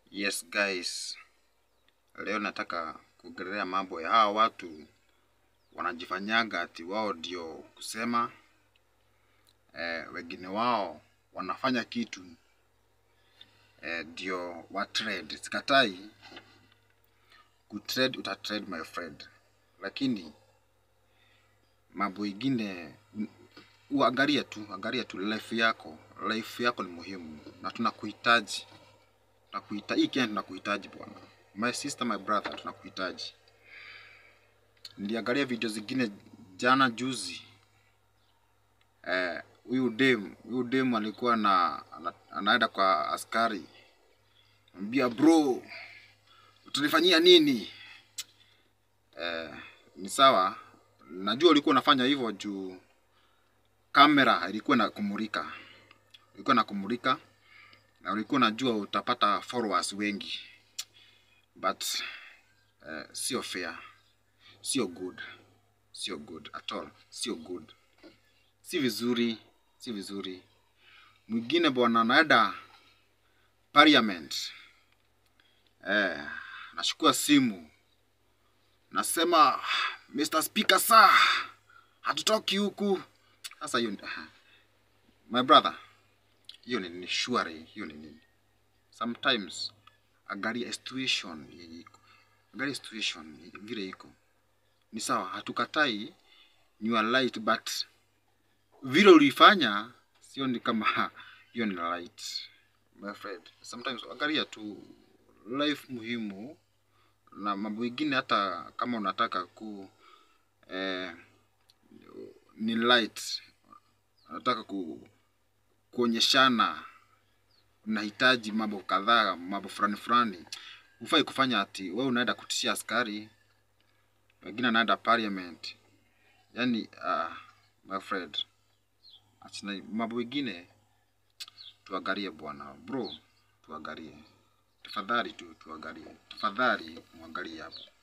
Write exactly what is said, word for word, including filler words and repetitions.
Yes guys, leo nataka kuongelea mambo ya hawa watu wanajifanyaga ati wao ndio kusema eh, wengine wao wanafanya kitu eh, ndio wa trade. Sikatai ku trade, uta trade my friend, lakini mambo ingine uangalia tu, angalia tu life yako. Life yako ni muhimu na tunakuhitaji. Tunakuhitaji, hii Kenya tunakuhitaji bwana. My sister, my brother, tunakuhitaji. Niliangalia video zingine jana juzi. Eh, huyu dem, huyu dem alikuwa na anaenda kwa askari. Anambia bro, utanifanyia nini? Eh, ni sawa. Najua ulikuwa unafanya hivyo juu kamera ilikuwa na kumulika. Ilikuwa na kumulika na ulikuwa unajua utapata followers wengi. But eh, sio fair. Sio good. Sio good at all. Sio good. Si vizuri, si vizuri. Mwingine bwana anaenda parliament. Eh, nachukua simu. Nasema, Mister Speaker sir, hatutoki huku. Sasa hiyo my brother, hiyo ni shwari, hiyo ni nini? Sometimes angalia situation yenye iko. Angalia situation vile iko. Ni sawa, hatukatai you are light, but vile ulifanya sio ni kama hiyo ni light my friend. Sometimes angalia tu life muhimu na mambo mengine, hata kama unataka ku eh, ni light, unataka ku kuonyeshana unahitaji mambo kadhaa, mambo fulani fulani, ufai kufanya ati wewe unaenda kutishia askari, wengine anaenda parliament. Yani uh, my friend, achana mambo mengine, tuangalie bwana bro, tuangalie tafadhali tu, tuangalie tafadhali, muangalie hapo.